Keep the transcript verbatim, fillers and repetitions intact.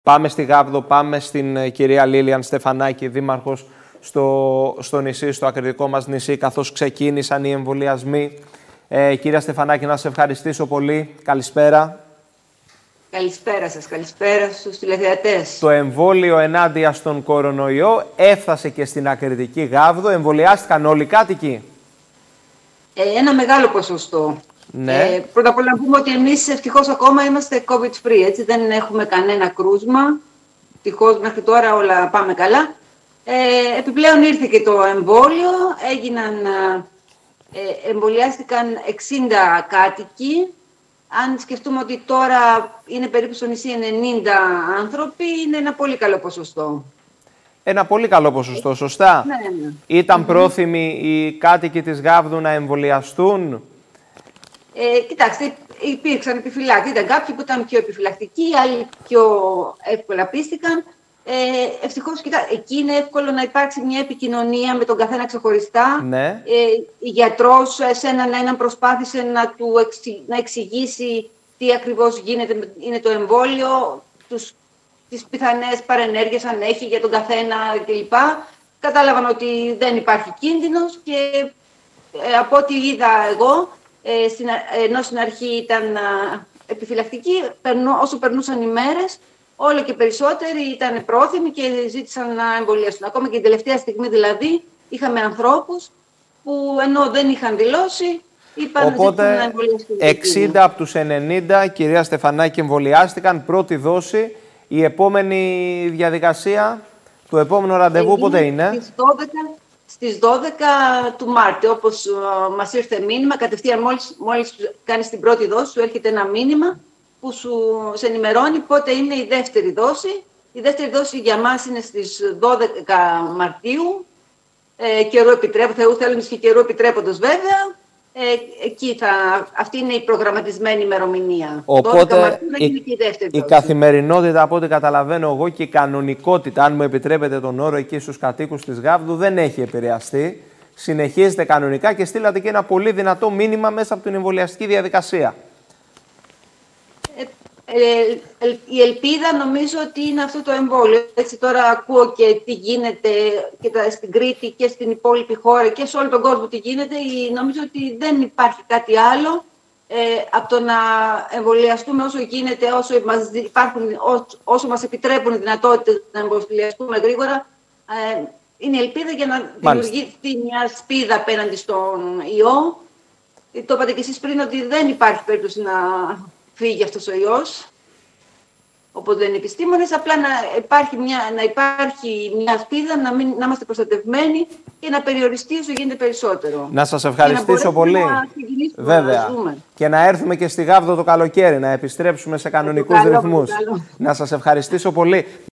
Πάμε στη Γάβδο, πάμε στην κυρία Λίλιαν Στεφανάκη, δήμαρχος στο, στο νησί, στο ακριτικό μας νησί, καθώς ξεκίνησαν οι εμβολιασμοί. Ε, κυρία Στεφανάκη, να σας ευχαριστήσω πολύ. Καλησπέρα. Καλησπέρα σας, καλησπέρα στους τηλεθεατές. Το εμβόλιο ενάντια στον κορονοϊό έφτασε και στην ακριτική Γάβδο. Εμβολιάστηκαν όλοι οι κάτοικοι? Ε, ένα μεγάλο ποσοστό. Ναι. Ε, πρώτα απ' όλα να πούμε ότι εμείς ευτυχώς ακόμα είμαστε COVID free, έτσι, δεν έχουμε κανένα κρούσμα. Ευτυχώς μέχρι τώρα όλα πάμε καλά. Ε, επιπλέον ήρθε και το εμβόλιο, έγιναν, ε, εμβολιάστηκαν εξήντα κάτοικοι. Αν σκεφτούμε ότι τώρα είναι περίπου στο νησί ενενήντα άνθρωποι, είναι ένα πολύ καλό ποσοστό. Ένα πολύ καλό ποσοστό, σωστά. Ναι, ναι. Ήταν Mm-hmm. πρόθυμοι οι κάτοικοι της Γάβδου να εμβολιαστούν? Ε, κοιτάξτε, υπήρξαν επιφυλάξεις. Ήταν κάποιοι που ήταν πιο επιφυλακτικοί, άλλοι πιο εύκολα πίστηκαν. Ε, ευτυχώς, κοιτά, εκεί είναι εύκολο να υπάρξει μια επικοινωνία με τον καθένα ξεχωριστά. Ναι. Ε, η γιατρός σε έναν έναν προσπάθησε να του εξη, να εξηγήσει τι ακριβώς γίνεται, είναι το εμβόλιο, τους, τις πιθανές παρενέργειες αν έχει για τον καθένα κλπ. Κατάλαβαν ότι δεν υπάρχει κίνδυνος και ε, από ό,τι είδα εγώ, ε, στην, ενώ στην αρχή ήταν α, επιφυλακτικοί, περνού, όσο περνούσαν οι μέρες, όλο και περισσότεροι ήταν πρόθυμοι και ζήτησαν να εμβολιαστούν. Ακόμα και την τελευταία στιγμή δηλαδή είχαμε ανθρώπους που ενώ δεν είχαν δηλώσει, είπαν Οπότε, να εμβολιαστούν. εξήντα από τους ενενήντα, κυρία Στεφανάκη, εμβολιάστηκαν, πρώτη δόση. Η επόμενη διαδικασία, το επόμενο ραντεβού πότε είναι? Στις δώδεκα, στις δώδεκα του Μάρτη, όπως uh, μας ήρθε μήνυμα, κατευθείαν μόλις, μόλις κάνεις την πρώτη δόση, σου έρχεται ένα μήνυμα που σου σε ενημερώνει πότε είναι η δεύτερη δόση. Η δεύτερη δόση για μας είναι στις δώδεκα Μαρτίου. Ε, καιρού επιτρέπω, Θεού θέλοντας και καιρού επιτρέποντος βέβαια. Ε, εκεί θα, αυτή είναι η προγραμματισμένη ημερομηνία. Οπότε Μαρτίου, η, είναι και η, δεύτερη η δόση. καθημερινότητα, από ό,τι καταλαβαίνω εγώ, και η κανονικότητα, αν μου επιτρέπετε τον όρο, εκεί στους κατοίκους της Γάβδου δεν έχει επηρεαστεί. Συνεχίζεται κανονικά και στείλατε και ένα πολύ δυνατό μήνυμα μέσα από την εμβολιαστική διαδικασία. Ε, ε, η ελπίδα νομίζω ότι είναι αυτό το εμβόλιο. Έτσι τώρα ακούω και τι γίνεται και τα, στην Κρήτη και στην υπόλοιπη χώρα και σε όλο τον κόσμο τι γίνεται. Νομίζω ότι δεν υπάρχει κάτι άλλο ε, από το να εμβολιαστούμε όσο γίνεται, όσο μας, υπάρχουν, όσο, όσο μας επιτρέπουν οι δυνατότητες να εμβολιαστούμε γρήγορα. Ε, είναι η ελπίδα για να δημιουργήσει μια σπίδα απέναντι στον ιό. Το είπατε και εσείς πριν ότι δεν υπάρχει περίπτωση να φύγει αυτός ο ιός, όπως λένε οι επιστήμονες, απλά να υπάρχει μια, να υπάρχει μια σπίδα, να, μην, να είμαστε προστατευμένοι και να περιοριστεί όσο γίνεται περισσότερο. Να σας ευχαριστήσω πολύ. Να Βέβαια. Να και να έρθουμε και στη Γάβδο το καλοκαίρι, να επιστρέψουμε σε κανονικούς ρυθμούς. Να σας ευχαριστήσω πολύ.